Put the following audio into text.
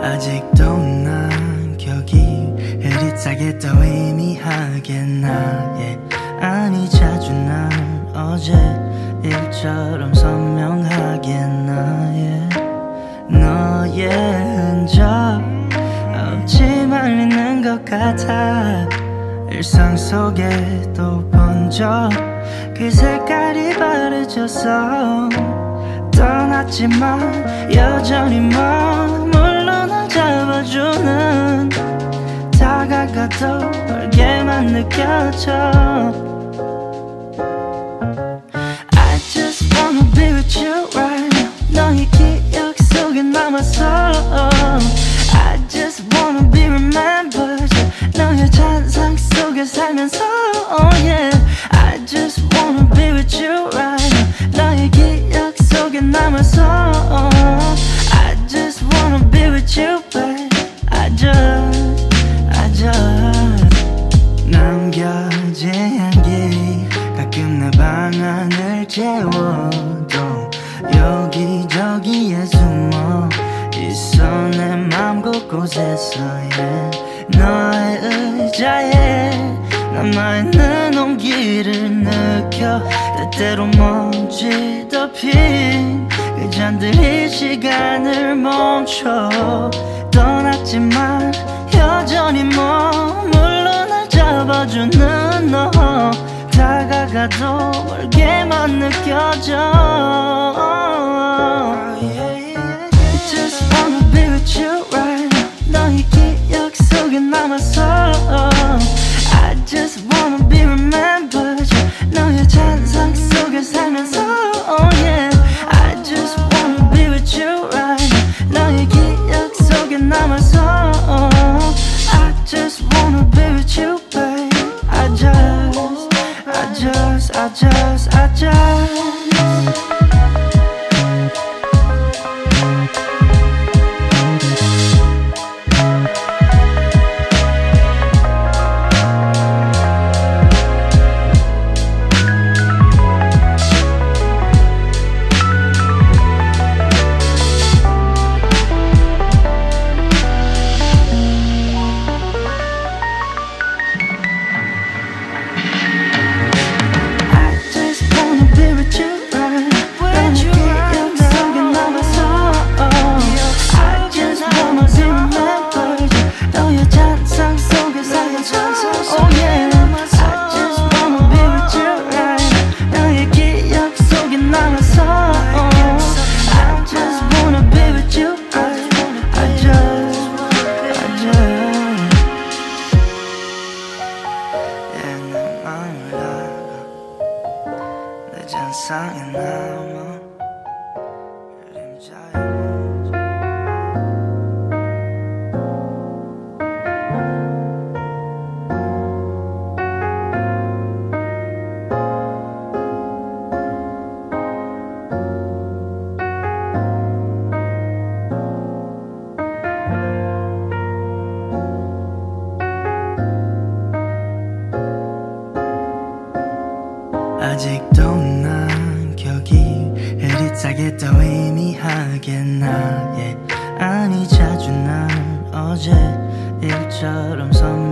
아직도 난 기억이 흐릿하게 더 희미하게 나의 아니 자주 난 어제 일처럼 선명하게 나의 너의 흔적 없이 말리는 것 같아. 일상 속에도 번져 그 색깔이 바래져서 떠났지만 여전히 머물러 날 잡아주는 다가가도 멀게만 느껴져. I just wanna be with you right now. 너의 기억 속에 남아서 I just wanna be remembered. 너의 잔상 속에 살면서 oh yeah. I just wanna be with you right now. 너의 기억 속에 남아서 I just wanna be with you babe. I just 남겨진 향기 가끔 내 방안을 채워도 여기저기에 숨어 있어 내 맘 곳곳에서 yeah. 너의 의자에 남아있는 온기를 느껴 때때로 먼지 덮인 그 잔들이 시간을 멈춰. 떠났지만 여전히 머물러 날 잡아주는 너 다가가도 멀게만 느껴져. I just wanna be with you right now. 너의 기억 속에 남아서 I just wanna be remembered. 너의 잔상 속에 살면서 oh yeah. I just wanna be with you right now. 너의 기억 속에 남아서 I just wanna be with you babe. I just 잔상에 남아 그림자에 아직도 난 기억이 흐릿하게 더 희미하게 나의 아니 자주 난 어제 일처럼